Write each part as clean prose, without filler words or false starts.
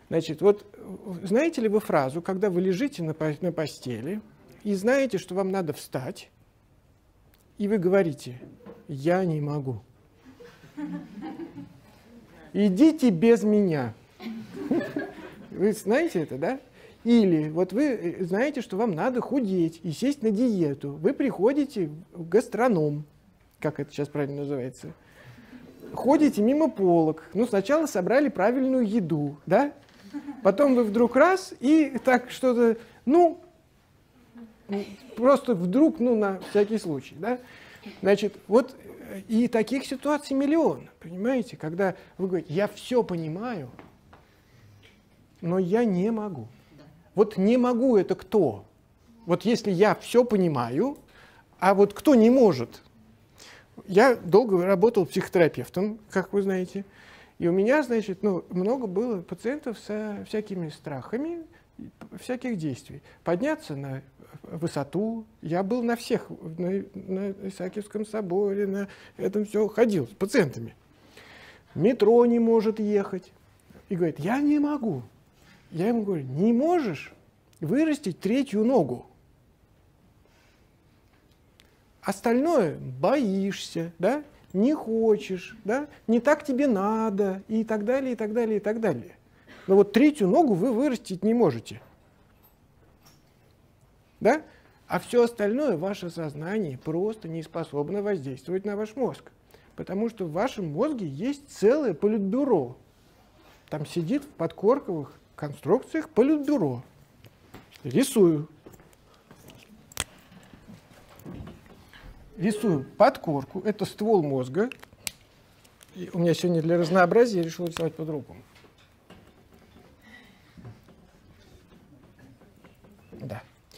Значит, вот знаете ли вы фразу, когда вы лежите на постели и знаете, что вам надо встать, и вы говорите: «Я не могу. Идите без меня». Вы знаете это, да? Или вот вы знаете, что вам надо худеть и сесть на диету. Вы приходите в гастроном, как это сейчас правильно называется, ходите мимо полок. Ну, сначала собрали правильную еду, да? Потом вы вдруг раз и так что-то, ну, просто вдруг, ну, на всякий случай, да? Значит, вот и таких ситуаций миллион, понимаете? Когда вы говорите: «Я все понимаю, но я не могу». Вот не могу — это кто? Вот если я все понимаю, а вот кто не может? Я долго работал психотерапевтом, как вы знаете, и у меня, значит, ну, много было пациентов со всякими страхами, всяких действий. Подняться на высоту. Я был на всех, на Исаакиевском соборе, на этом все ходил с пациентами. Метро не может ехать. И говорит: «Я не могу». Я ему говорю: «Не можешь вырастить третью ногу. Остальное боишься, да? Не хочешь, да? Не так тебе надо», и так далее, и так далее, и так далее. Но вот третью ногу вы вырастить не можете. Да? А все остальное ваше сознание просто не способно воздействовать на ваш мозг. Потому что в вашем мозге есть целое политбюро. Там сидит в подкорковых конструкциях политбюро. Рисую. Рисую подкорку. Это ствол мозга. И у меня сегодня для разнообразия я решил рисовать по-другому. Да.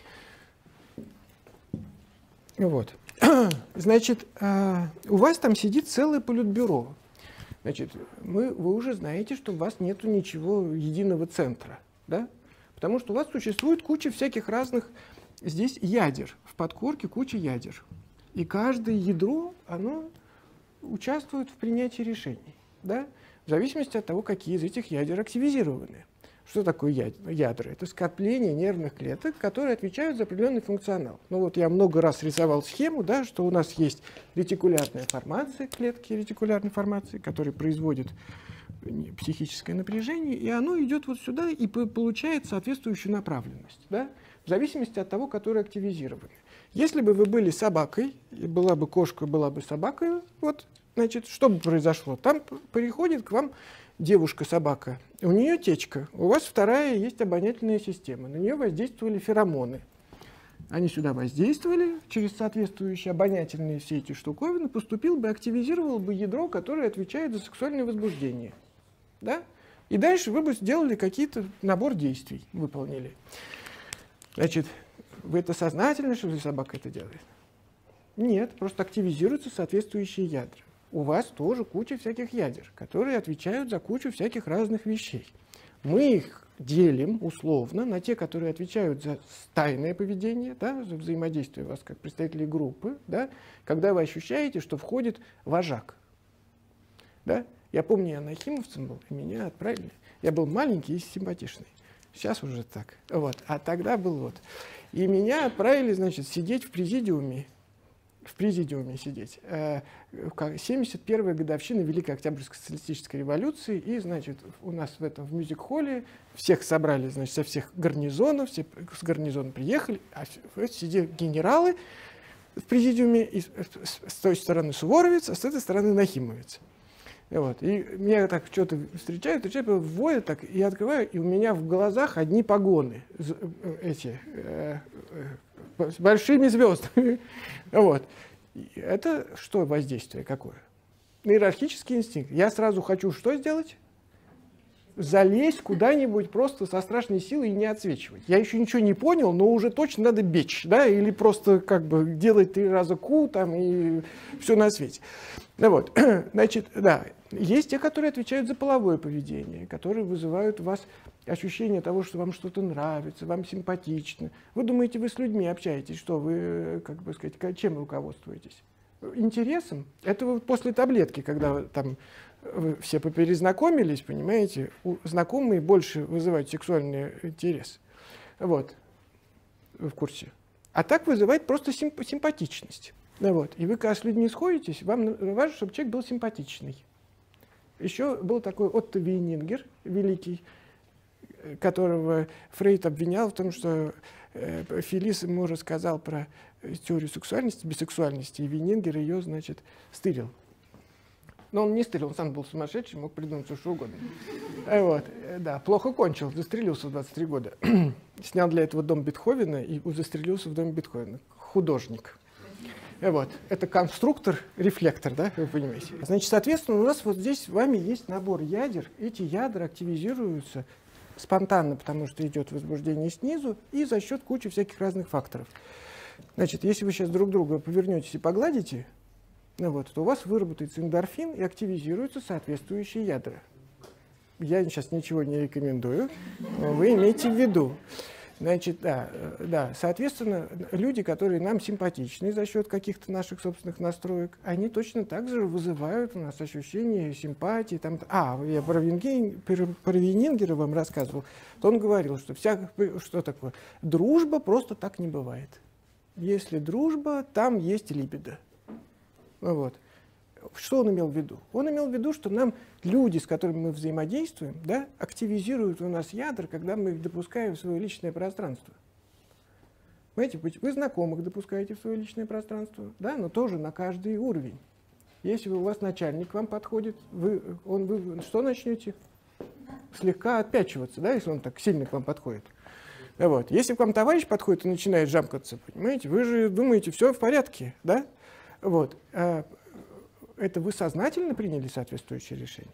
Вот. Значит, у вас там сидит целое политбюро. Значит, вы уже знаете, что у вас нет ничего единого центра, да? Потому что у вас существует куча всяких разных здесь ядер. В подкорке куча ядер. И каждое ядро, оно участвует в принятии решений, да? В зависимости от того, какие из этих ядер активизированы. Что такое ядра? Это скопление нервных клеток, которые отвечают за определенный функционал. Ну вот я много раз рисовал схему, да, что у нас есть ретикулярная формация, клетки ретикулярной формации, которые производят психическое напряжение, и оно идет вот сюда и получает соответствующую направленность, да, в зависимости от того, которые активизированы. Если бы вы были собакой, и была бы кошка, была бы собакой, вот, значит, что бы произошло? Там приходит к вам девушка-собака, у нее течка, у вас вторая есть обонятельная система, на нее воздействовали феромоны. Они сюда воздействовали, через соответствующие обонятельные все эти штуковины поступил бы, активизировал бы ядро, которое отвечает за сексуальное возбуждение. Да? И дальше вы бы сделали какие-то набор действий, выполнили. Значит, вы это сознательно, что собака это делает? Нет, просто активизируются соответствующие ядра. У вас тоже куча всяких ядер, которые отвечают за кучу всяких разных вещей. Мы их делим условно на те, которые отвечают за стайное поведение, да, за взаимодействие вас как представителей группы, да, когда вы ощущаете, что входит вожак. Да? Я помню, я нахимовцем был, и меня отправили. Я был маленький и симпатичный. Сейчас уже так. Вот. А тогда был вот. И меня отправили, значит, сидеть в президиуме сидеть. 71-я годовщина Великой Октябрьской социалистической революции, и, значит, у нас в мюзик-холле всех собрали, значит, со всех гарнизонов, все с гарнизона приехали, а сидели генералы в президиуме, и с той стороны Суворовец, а с этой стороны Нахимовец. Вот. И меня так что-то встречают, вводят так, и я открываю, и у меня в глазах одни погоны, эти, с большими звездами. Вот. Это что воздействие какое? Иерархический инстинкт. Я сразу хочу что сделать? Залезть куда-нибудь просто со страшной силой и не отсвечивать. Я еще ничего не понял, но уже точно надо бечь, да, или просто как бы делать 3 раза ку там и все на свете. Ну вот, значит, да, есть те, которые отвечают за половое поведение, которые вызывают у вас ощущение того, что вам что-то нравится, вам симпатично. Вы думаете, вы с людьми общаетесь, что вы, как бы сказать, чем руководствуетесь? Интересом? Это вы после таблетки, когда там вы все поперезнакомились, понимаете, знакомые больше вызывают сексуальный интерес. Вот, в курсе. А так вызывает просто симпатичность. Вот. И вы, когда с людьми сходитесь, вам важно, чтобы человек был симпатичный. Еще был такой Отто Вейнингер, великий, которого Фрейд обвинял в том, что Фелис ему рассказал про теорию сексуальности, бисексуальности, и Вейнингер ее, значит, стырил. Но он не стырил, он сам был сумасшедший, мог придумать все, что угодно. Вот, да, плохо кончил, застрелился в 23 года. Снял для этого дом Бетховена и застрелился в доме Бетховена. Художник. Вот, это конструктор-рефлектор, да, вы понимаете. Значит, соответственно, у нас вот здесь с вами есть набор ядер. Эти ядра активизируются спонтанно, потому что идет возбуждение снизу, и за счет кучи всяких разных факторов. Значит, если вы сейчас друг друга повернетесь и погладите, вот, то у вас выработается эндорфин и активизируются соответствующие ядра. Я сейчас ничего не рекомендую, но вы имейте в виду. Значит, да, соответственно, люди, которые нам симпатичны за счет каких-то наших собственных настроек, они точно так же вызывают у нас ощущение симпатии. Там, я про Вейнингера вам рассказывал, то он говорил, что что такое? Дружба просто так не бывает. Если дружба, там есть либидо. Вот. Что он имел в виду? Он имел в виду, что нам люди, с которыми мы взаимодействуем, да, активизируют у нас ядра, когда мы их допускаем в свое личное пространство. Понимаете, вы знакомых допускаете в свое личное пространство, да, но тоже на каждый уровень. Если у вас начальник к вам подходит, вы что начнете? Слегка отпячиваться, да, если он так сильно к вам подходит. Вот. Если к вам товарищ подходит и начинает жамкаться, понимаете, вы же думаете, все в порядке, да? Вот. Это вы сознательно приняли соответствующее решение?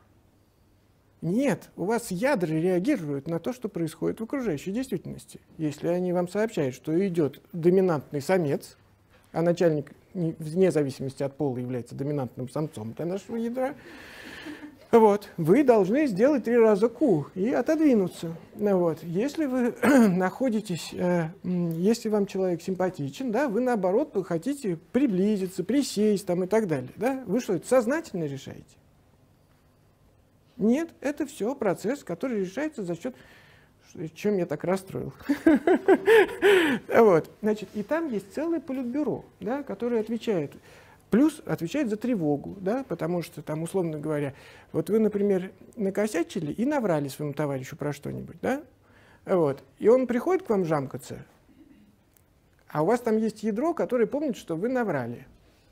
Нет, у вас ядра реагируют на то, что происходит в окружающей действительности. Если они вам сообщают, что идет доминантный самец, а начальник, вне зависимости от пола, является доминантным самцом для нашего ядра, вот, вы должны сделать 3 раза Q и отодвинуться. Вот. Если вы находитесь, если вам человек симпатичен, да, вы наоборот хотите приблизиться, присесть там, и так далее. Да? Вы что, это сознательно решаете? Нет, это все процесс, который решается за счет... Чем я так расстроил? Вот. Значит, и там есть целое политбюро, да, которое отвечает... Плюс отвечает за тревогу, да, потому что там, условно говоря, вот вы, например, накосячили и наврали своему товарищу про что-нибудь, да, вот, и он приходит к вам жамкаться, а у вас там есть ядро, которое помнит, что вы наврали.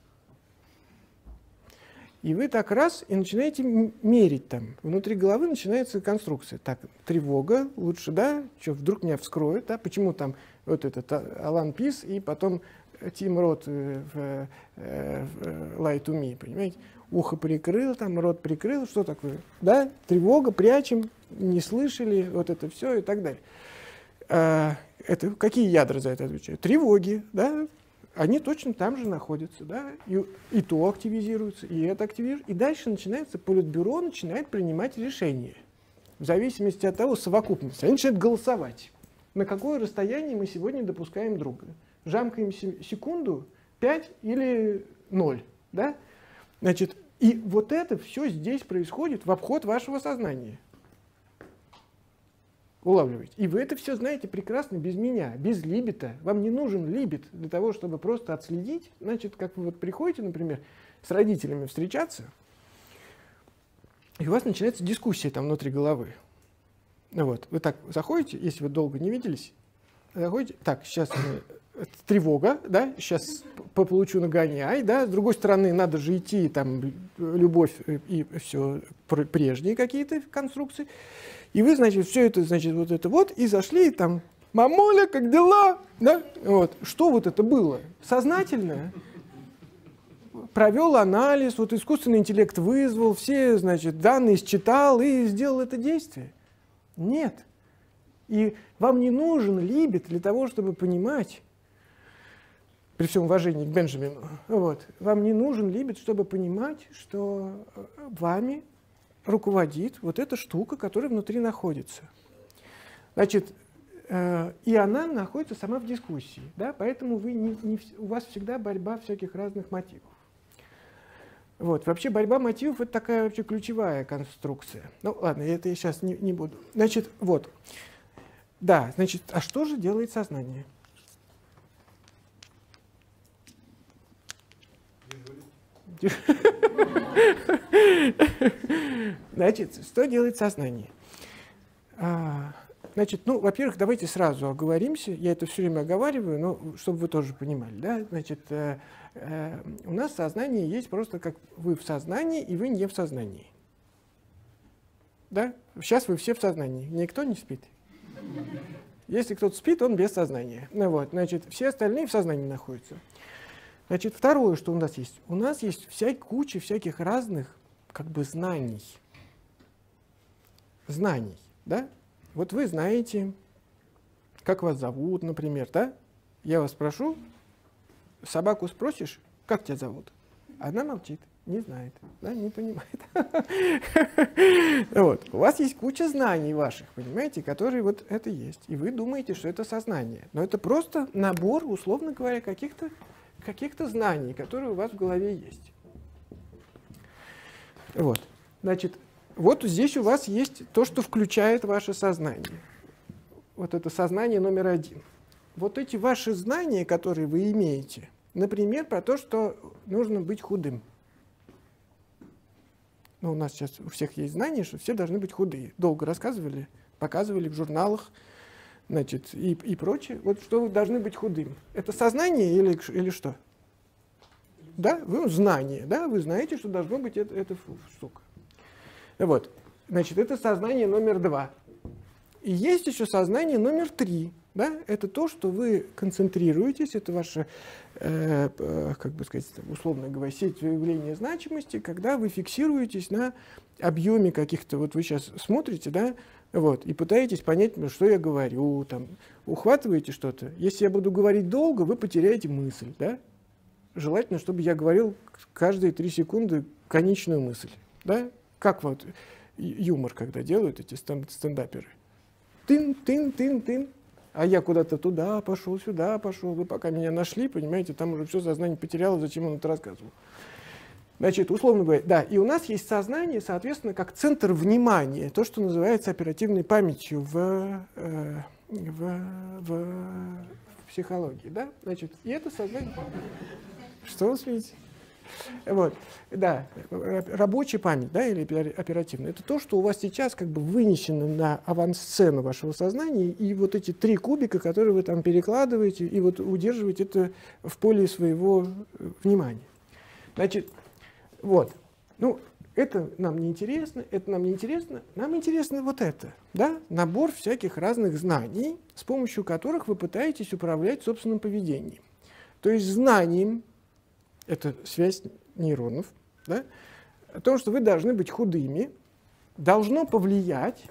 И вы так раз и начинаете мерить там. Внутри головы начинается конструкция. Так, тревога, лучше, да, что вдруг меня вскроют, да, почему там вот этот Алан Пис и потом Тим Рот в Lie to Me, понимаете? Ухо прикрыл, там рот прикрыл, что такое? Да, тревога, прячем, не слышали, вот это все и так далее. Это, какие ядра за это отвечают? Тревоги, да, они точно там же находятся, да, и то активизируется, и это активируется, и дальше начинается политбюро, начинает принимать решения. В зависимости от того, совокупности. Они начинают голосовать. На какое расстояние мы сегодня допускаем друга? Жамкаем секунду, 5 или 0, да? Значит, и вот это все здесь происходит в обход вашего сознания. Улавливаете. И вы это все знаете прекрасно без меня, без либита. Вам не нужен либит для того, чтобы просто отследить. Значит, как вы вот приходите, например, с родителями встречаться, и у вас начинается дискуссия там внутри головы. Вот. Вы так заходите, если вы долго не виделись, заходите, так, сейчас тревога, да, сейчас получу нагоняй, да, с другой стороны, надо же идти, там, любовь и все, прежние какие-то конструкции. И вы, значит, все это, значит, вот это вот, и зашли, там, мамуля, как дела? Да? Вот. Что вот это было? Сознательное? Провел анализ, вот искусственный интеллект вызвал, все, значит, данные считал и сделал это действие? Нет. И вам не нужен либит для того, чтобы понимать, при всем уважении к Бенджамину, вот, вам не нужен либит, чтобы понимать, что вами руководит вот эта штука, которая внутри находится. Значит, и она находится сама в дискуссии, да, поэтому у вас всегда борьба всяких разных мотивов. Вот. Вообще борьба мотивов — это такая вообще ключевая конструкция. Ну ладно, это я сейчас не буду. Значит, вот. Да, значит, а что же делает сознание? Значит, что делает сознание? Значит, ну, во-первых, давайте сразу оговоримся. Я это все время оговариваю, но чтобы вы тоже понимали. Да? Значит, у нас сознание есть просто как вы в сознании, и вы не в сознании. Да? Сейчас вы все в сознании. Никто не спит. Если кто-то спит, он без сознания. Ну, вот, значит, все остальные в сознании находятся. Значит, второе, что у нас есть куча всяких разных как бы знаний. Знаний, да? Вот вы знаете, как вас зовут, например, да? Я вас спрошу, собаку спросишь, как тебя зовут? Она молчит, не знает, да, не понимает. Вот. У вас есть куча знаний ваших, понимаете, которые вот это есть. И вы думаете, что это сознание. Но это просто набор, условно говоря, каких-то знаний, которые у вас в голове есть. Вот. Значит, вот здесь у вас есть то, что включает ваше сознание. Вот это сознание номер один. Вот эти ваши знания, которые вы имеете, например, про то, что нужно быть худым. Ну, у нас сейчас у всех есть знания, что все должны быть худые. Долго рассказывали, показывали в журналах, значит, и прочее. Вот что вы должны быть худым. Это сознание или что? Да, знание, да, вы знаете, что должно быть эта штука. Вот, значит, это сознание номер 2. И есть еще сознание номер 3. Да? Это то, что вы концентрируетесь, это ваша, как бы сказать, условно говоря, сеть выявления значимости, когда вы фиксируетесь на объеме каких-то, вот вы сейчас смотрите, да, вот, и пытаетесь понять, что я говорю, там, ухватываете что-то. Если я буду говорить долго, вы потеряете мысль, да? Желательно, чтобы я говорил каждые 3 секунды конечную мысль, да? Как вот юмор, когда делают эти стендаперы. Тын. А я куда-то туда пошел, сюда пошел. Вы пока меня нашли, понимаете, там уже все сознание потеряло, зачем он это рассказывал. Значит, условно говоря, да, и у нас есть сознание, соответственно, как центр внимания, то, что называется оперативной памятью в психологии, да? Значит, и это сознание... Что вы смеете? Вот, да, рабочая память, да, или оперативная, это то, что у вас сейчас как бы вынесено на авансцену вашего сознания, и вот эти 3 кубика, которые вы там перекладываете, и вот удерживаете это в поле своего внимания. Значит, вот, ну, это нам не интересно, нам интересно вот это, да, набор всяких разных знаний, с помощью которых вы пытаетесь управлять собственным поведением. То есть знанием, это связь нейронов, да, о том, что вы должны быть худыми, должно повлиять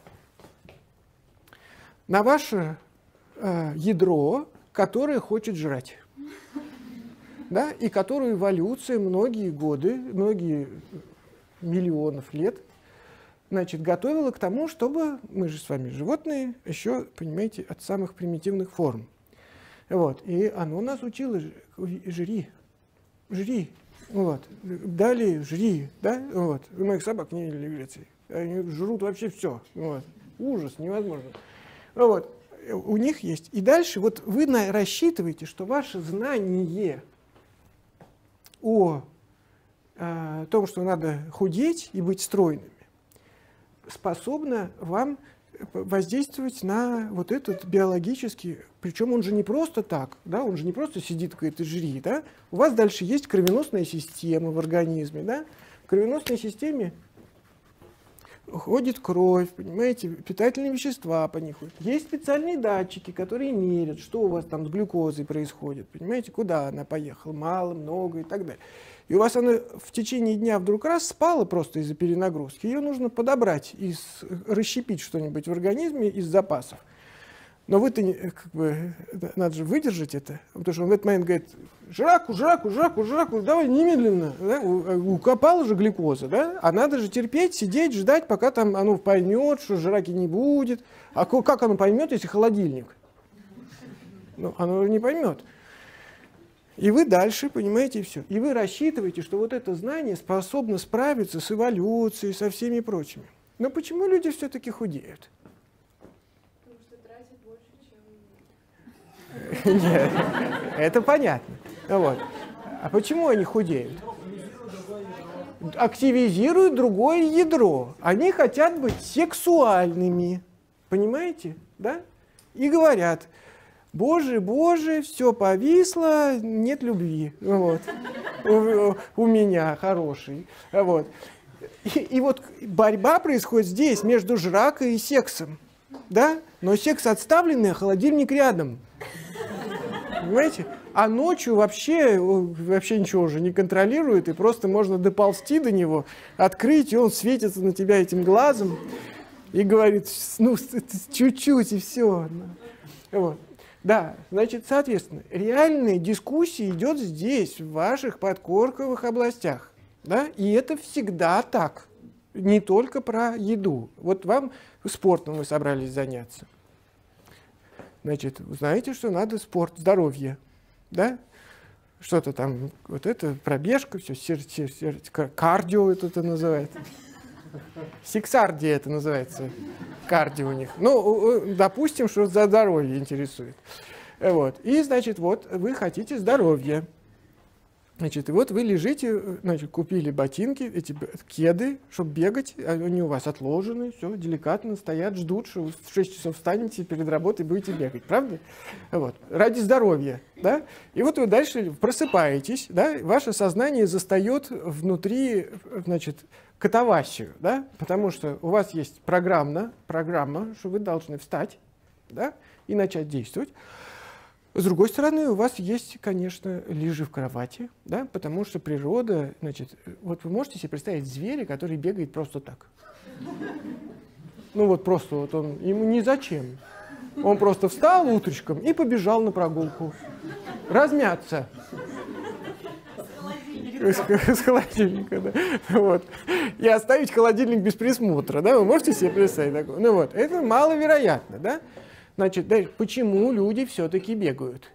на ваше ядро, которое хочет жрать, да, и которую эволюция многие годы, многие миллионов лет, значит, готовила к тому, чтобы, мы же с вами животные, еще, понимаете, от самых примитивных форм. Вот, и оно нас учило, жри, вот, далее жри, да, вот, у моих собак не видели в Греции, они жрут вообще все, вот, ужас, невозможно, вот, у них есть, и дальше вот вы рассчитываете, что ваше знание о том, что надо худеть и быть стройными, способно вам воздействовать на вот этот биологический, причем он же не просто так, да, он же не просто сидит какой-то жри, да, у вас дальше есть кровеносная система в организме, да, в кровеносной системе ходит кровь, понимаете, питательные вещества по ней ходят. Есть специальные датчики, которые мерят, что у вас там с глюкозой происходит, понимаете, куда она поехала, мало, много и так далее. И у вас она в течение дня вдруг раз спала просто из-за перенагрузки, ее нужно подобрать и расщепить что-нибудь в организме из запасов. Но вы-то, как бы, надо же выдержать это, потому что он в этот момент говорит, жраку, давай немедленно, да? Укопала же глюкоза, да? А надо же терпеть, сидеть, ждать, пока там оно поймет, что жраки не будет. А как оно поймет, если холодильник? Ну, оно не поймет. И вы дальше, понимаете, все. И вы рассчитываете, что вот это знание способно справиться с эволюцией, со всеми прочими. Но почему люди все-таки худеют? Потому что тратят больше, чем... Нет, это понятно. Вот. А почему они худеют? Активизируют другое ядро. Они хотят быть сексуальными. Понимаете? Да? И говорят: Боже, Боже, все повисло, нет любви. Вот. У меня хороший. Вот. И вот борьба происходит здесь, между жракой и сексом. Да? Но секс отставленный, а холодильник рядом. Понимаете? А ночью вообще ничего уже не контролирует, и просто можно доползти до него, открыть, и он светится на тебя этим глазом и говорит: ну, чуть-чуть, и все. Вот. Да, значит, соответственно, реальная дискуссия идет здесь, в ваших подкорковых областях. Да? И это всегда так, не только про еду. Вот вам спортом вы собрались заняться. Значит, знаете, что надо спорт, здоровье. Да? Что-то там, вот это, пробежка, все, кардио это называется. Сексардия это называется, кардио у них. Ну, допустим, что за здоровье интересует. Вот. И, значит, вот вы хотите здоровья. Значит, и вот вы лежите, значит, купили ботинки, эти кеды, чтобы бегать, они у вас отложены, все, деликатно стоят, ждут, что вы в 6 часов встанете, перед работой будете бегать, правда? Вот. Ради здоровья, да? И вот вы дальше просыпаетесь, да, ваше сознание застает внутри, значит, катавасию, да, потому что у вас есть программа, что вы должны встать, да, и начать действовать. С другой стороны, у вас есть, конечно, лежи в кровати, да, потому что природа, значит, вот вы можете себе представить зверя, который бегает просто так. Ну вот просто вот он, ему ни зачем. Он просто встал утречком и побежал на прогулку. Размяться. С холодильника, да. Вот. И оставить холодильник без присмотра, да, вы можете себе представить такое? Ну вот, это маловероятно, да. Значит, почему люди все-таки бегают?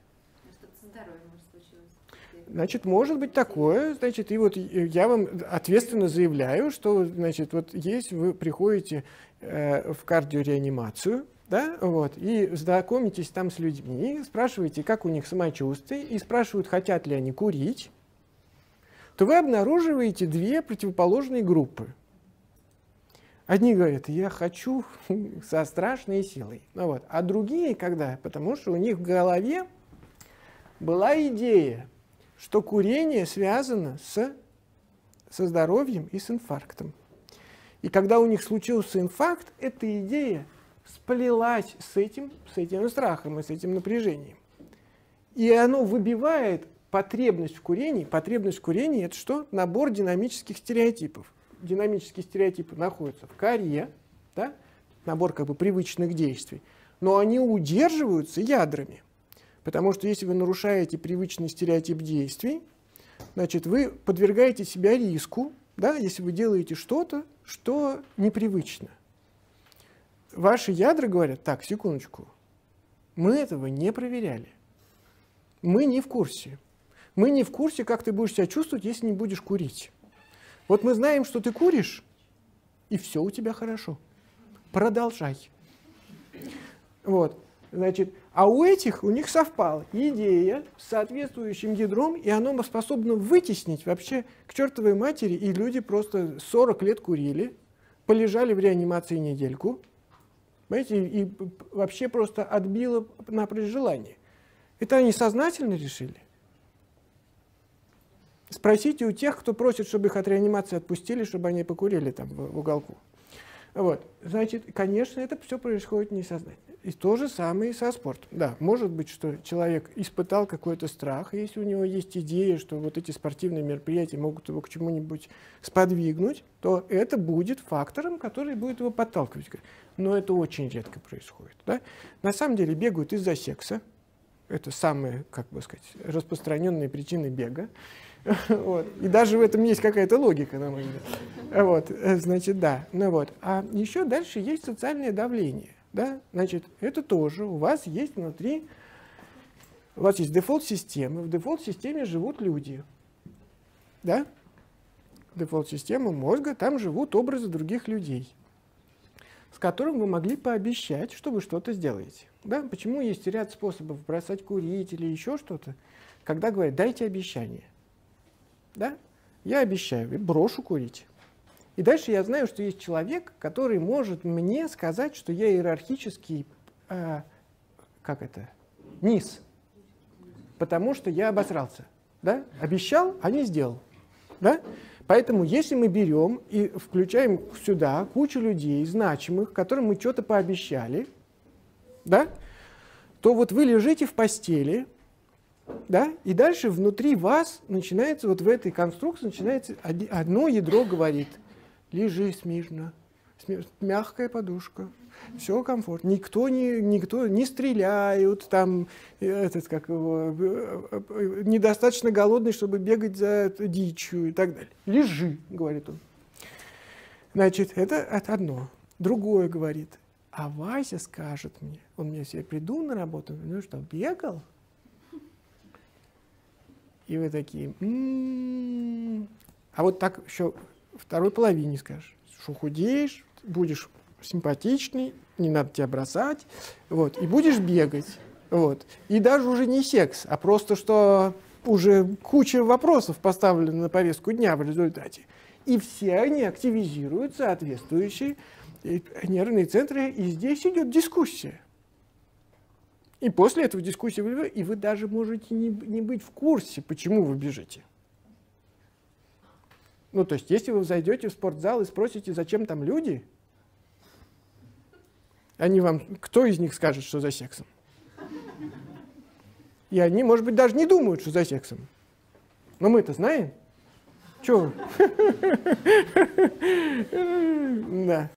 Значит, может быть такое, значит, и вот я вам ответственно заявляю, что, значит, вот есть, вы приходите в кардиореанимацию, да, вот, и знакомитесь там с людьми, спрашиваете, как у них самочувствие, и спрашивают, хотят ли они курить, то вы обнаруживаете две противоположные группы. Одни говорят: я хочу со страшной силой. Ну, вот. А другие, когда? Потому что у них в голове была идея, что курение связано со здоровьем и с инфарктом. И когда у них случился инфаркт, эта идея сплелась с этим страхом и с этим напряжением. И оно выбивает потребность в курении. Потребность в курении – это что? Набор динамических стереотипов. Динамические стереотипы находятся в коре, да? Набор как бы привычных действий, но они удерживаются ядрами. Потому что если вы нарушаете привычный стереотип действий, значит, вы подвергаете себя риску, да, если вы делаете что-то, что непривычно. Ваши ядра говорят: так, секундочку, мы этого не проверяли, мы не в курсе. Мы не в курсе, как ты будешь себя чувствовать, если не будешь курить. Вот мы знаем, что ты куришь, и все у тебя хорошо. Продолжай. Вот, значит, а у них совпала идея с соответствующим ядром, и оно способно вытеснить вообще к чертовой матери, и люди просто 40 лет курили, полежали в реанимации недельку, понимаете, и вообще просто отбило на желание. Это они сознательно решили? Спросите у тех, кто просит, чтобы их от реанимации отпустили, чтобы они покурили там в уголку. Вот. Значит, конечно, это все происходит несознательно. И то же самое и со спортом. Да, может быть, что человек испытал какой-то страх, если у него есть идея, что вот эти спортивные мероприятия могут его к чему-нибудь сподвигнуть, то это будет фактором, который будет его подталкивать. Но это очень редко происходит. Да? На самом деле бегают из-за секса. Это самые, как бы сказать, распространенные причины бега. Вот. И даже в этом есть какая-то логика, на мой взгляд. Вот. Значит, да. Ну, вот. А еще дальше есть социальное давление. Да? Значит, это тоже у вас есть внутри У вас есть дефолт-система, в дефолт-системе живут люди. Да? Дефолт-система мозга, там живут образы других людей, с которым вы могли пообещать, что вы что-то сделаете. Да? Почему есть ряд способов бросать курить или еще что-то, когда говорят, дайте обещание. Да? Я обещаю, и брошу курить. И дальше я знаю, что есть человек, который может мне сказать, что я иерархический, низ, потому что я обосрался. Да? Обещал, а не сделал. Да? Поэтому если мы берем и включаем сюда кучу людей значимых, которым мы что-то пообещали, да, то вот вы лежите в постели, да, и дальше внутри вас начинается, вот в этой конструкции начинается одно ядро говорит, лежи смирно, мягкая подушка, все комфортно, никто не стреляют, там, недостаточно голодный, чтобы бегать за дичью и так далее. Лежи, говорит он. Значит, это одно. Другое говорит, а Вася скажет мне, он мне все приду на работу, ну что, бегал? И вы такие, А вот так еще второй половине скажешь, что худеешь, будешь симпатичный, не надо тебя бросать, вот, и будешь бегать. Вот. И даже уже не секс, а просто, что уже куча вопросов поставлена на повестку дня в результате. И все они активизируют соответствующие нервные центры, и здесь идет дискуссия. И после этого дискуссии вы даже можете не быть в курсе, почему вы бежите. Ну, то есть, если вы зайдете в спортзал и спросите, зачем там люди, они вам, кто из них скажет, что за сексом? И они, может быть, даже не думают, что за сексом. Но мы-то знаем. Чего? Да.